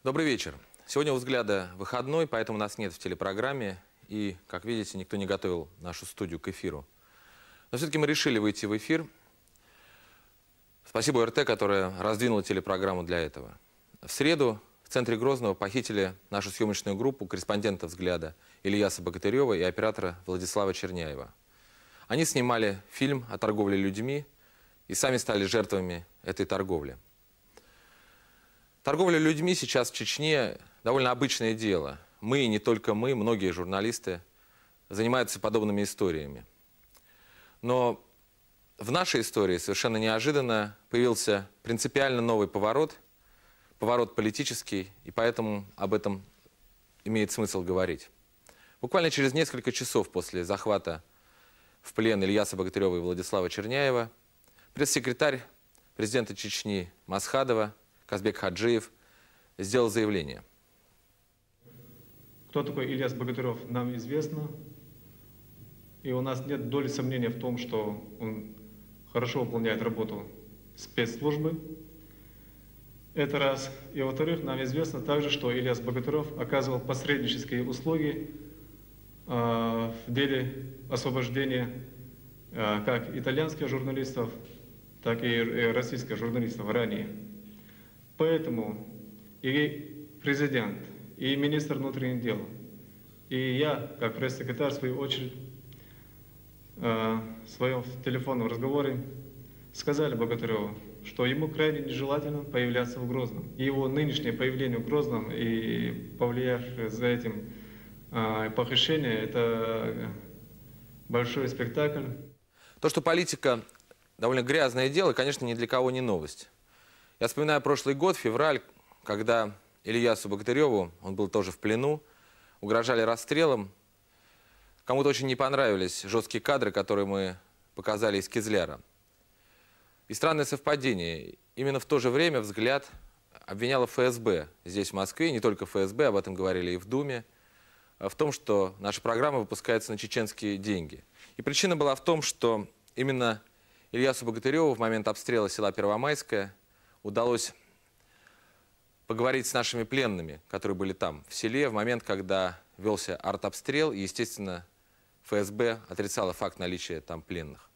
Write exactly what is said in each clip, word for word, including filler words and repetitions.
Добрый вечер. Сегодня у «Взгляда» выходной, поэтому нас нет в телепрограмме. И, как видите, никто не готовил нашу студию к эфиру. Но все-таки мы решили выйти в эфир. Спасибо ОРТ, которая раздвинула телепрограмму для этого. В среду в центре Грозного похитили нашу съемочную группу корреспондента «Взгляда» Ильяса Богатырева и оператора Владислава Черняева. Они снимали фильм о торговле людьми и сами стали жертвами этой торговли. Торговля людьми сейчас в Чечне довольно обычное дело. Мы, и не только мы, многие журналисты занимаются подобными историями. Но в нашей истории совершенно неожиданно появился принципиально новый поворот, поворот политический, и поэтому об этом имеет смысл говорить. Буквально через несколько часов после захвата в плен Ильяса Богатырева и Владислава Черняева пресс-секретарь президента Чечни Масхадова Казбек Хаджиев сделал заявление. Кто такой Ильяс Богатырев, нам известно. И у нас нет доли сомнения в том, что он хорошо выполняет работу спецслужбы. Это раз. И во-вторых, нам известно также, что Ильяс Богатырев оказывал посреднические услуги э, в деле освобождения э, как итальянских журналистов, так и российских журналистов ранее. Поэтому и президент, и министр внутренних дел, и я, как пресс-секретарь, в свою очередь, в своем телефонном разговоре сказали Богатыреву, что ему крайне нежелательно появляться в Грозном. И его нынешнее появление в Грозном и повлиявшее за этим похищение – это большой спектакль. То, что политика довольно грязное дело, конечно, ни для кого не новость. Я вспоминаю прошлый год, февраль, когда Ильясу Богатыреву, он был тоже в плену, угрожали расстрелом. Кому-то очень не понравились жесткие кадры, которые мы показали из Кизляра. И странное совпадение. Именно в то же время «Взгляд» обвиняла эф эс бэ здесь, в Москве, не только эф эс бэ, об этом говорили и в Думе, в том, что наша программа выпускается на чеченские деньги. И причина была в том, что именно Ильясу Богатыреву в момент обстрела села Первомайское удалось поговорить с нашими пленными, которые были там, в селе, в момент, когда велся артобстрел, и, естественно, эф эс бэ отрицала факт наличия там пленных.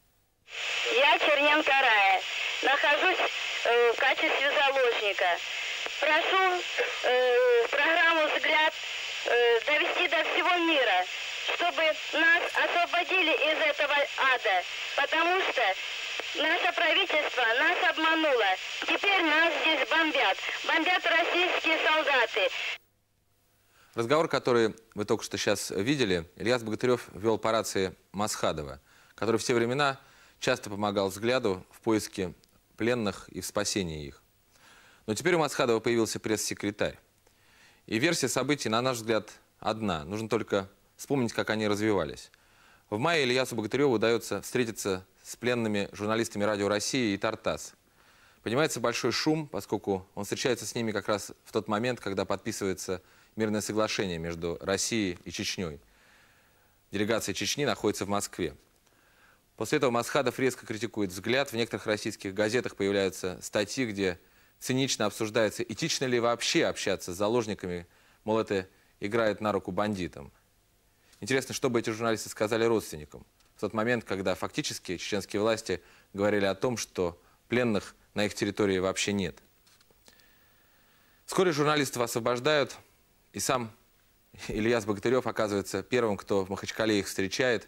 Я Черненко Рая, нахожусь э, в качестве заложника. Прошу э, программу «Взгляд» э, довести до всего мира, чтобы нас освободили из этого ада, потому что наше правительство нас обмануло. Теперь нас здесь бомбят. Бомбят российские солдаты. Разговор, который вы только что сейчас видели, Ильяс Богатырев вел по рации Масхадова, который в те времена часто помогал «Взгляду» в поиске пленных и в спасении их. Но теперь у Масхадова появился пресс-секретарь. И версия событий, на наш взгляд, одна. Нужно только вспомнить, как они развивались. В мае Ильясу Богатыреву удается встретиться с пленными журналистами «Радио России» и «Тартас». Поднимается большой шум, поскольку он встречается с ними как раз в тот момент, когда подписывается мирное соглашение между Россией и Чечней. Делегация Чечни находится в Москве. После этого Масхадов резко критикует «Взгляд». В некоторых российских газетах появляются статьи, где цинично обсуждается, этично ли вообще общаться с заложниками, мол, это играет на руку бандитам. Интересно, что бы эти журналисты сказали родственникам в тот момент, когда фактически чеченские власти говорили о том, что пленных на их территории вообще нет. Вскоре журналистов освобождают, и сам Ильяс Богатырев оказывается первым, кто в Махачкале их встречает.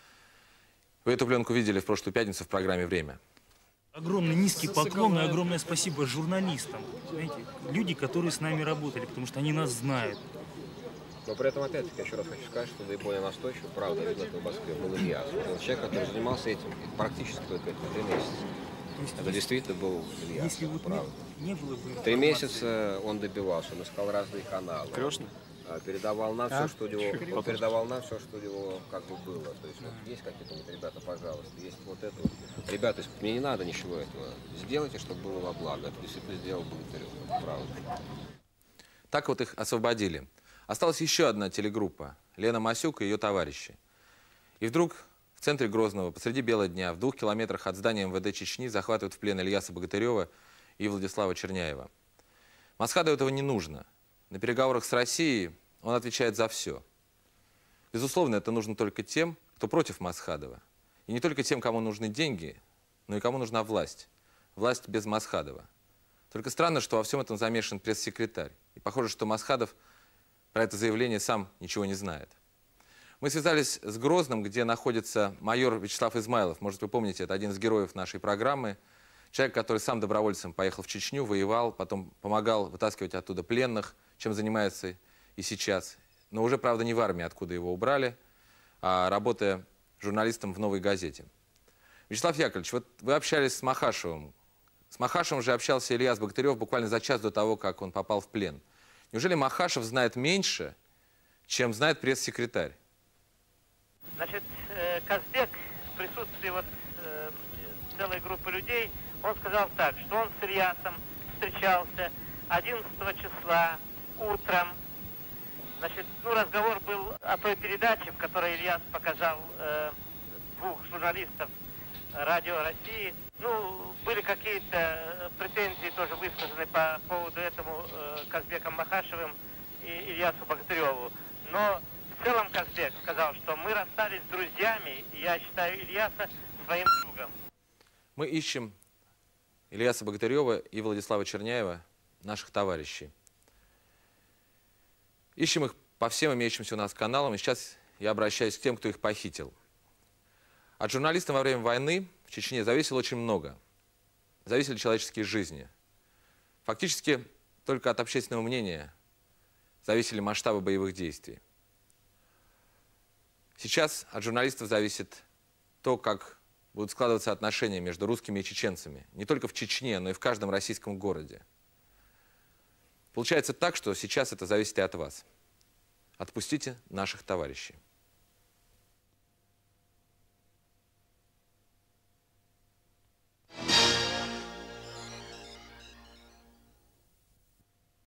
Вы эту пленку видели в прошлую пятницу в программе «Время». Огромный низкий поклон и огромное спасибо журналистам. Знаете, люди, которые с нами работали, потому что они нас знают. Но при этом, опять-таки, еще раз хочу сказать, что наиболее настойчиво, правда, видно, в Москве был Ильяс. Это человек, который занимался этим практически только эти три месяца. Есть, Это действительно был Ильяс, если вот правда. Не, не было бы Три месяца он добивался, он искал разные каналы. Крестный? Передавал нам а? все, что у него, он передавал нам все, что у него как бы было. То есть вот есть какие-то вот ребята, пожалуйста, есть вот это вот. Ребята, мне не надо ничего этого. Сделайте, чтобы было во благо. Это действительно сделал Богатырев, правда. Так вот их освободили. Осталась еще одна телегруппа – Лена Масюк и ее товарищи. И вдруг в центре Грозного, посреди бела дня, в двух километрах от здания эм вэ дэ Чечни захватывают в плен Ильяса Богатырева и Владислава Черняева. Масхадову этого не нужно. на переговорах с Россией он отвечает за все. Безусловно, это нужно только тем, кто против Масхадова. И не только тем, кому нужны деньги, но и кому нужна власть. Власть без Масхадова. Только странно, что во всем этом замешан пресс-секретарь. И похоже, что Масхадов про это заявление сам ничего не знает. Мы связались с Грозным, где находится майор Вячеслав Измайлов. Может, вы помните, это один из героев нашей программы. Человек, который сам добровольцем поехал в Чечню, воевал, потом помогал вытаскивать оттуда пленных, чем занимается и сейчас. Но уже, правда, не в армии, откуда его убрали, а работая журналистом в «Новой газете». Вячеслав Яковлевич, вот вы общались с Махашевым. С Махашевым же общался Ильяс Богатырев буквально за час до того, как он попал в плен. Неужели Махашев знает меньше, чем знает пресс-секретарь? Значит, Казбек в присутствии вот э, целой группы людей, он сказал так, что он с Ильясом встречался одиннадцатого числа утром. Значит, ну, разговор был о той передаче, в которой Ильяс показал э, двух журналистов Радио России. Ну, были какие-то претензии тоже высказаны по поводу этому э, Казбеком Махашевым и Ильясу Богатыреву. Но в целом Казбек сказал, что мы расстались с друзьями, и я считаю Ильяса своим другом. Мы ищем Ильяса Богатырева и Владислава Черняева, наших товарищей. Ищем их по всем имеющимся у нас каналам, и сейчас я обращаюсь к тем, кто их похитил. От журналистов во время войны в Чечне зависело очень много. Зависели человеческие жизни. Фактически только от общественного мнения зависели масштабы боевых действий. Сейчас от журналистов зависит то, как будут складываться отношения между русскими и чеченцами. Не только в Чечне, но и в каждом российском городе. Получается так, что сейчас это зависит и от вас. Отпустите наших товарищей.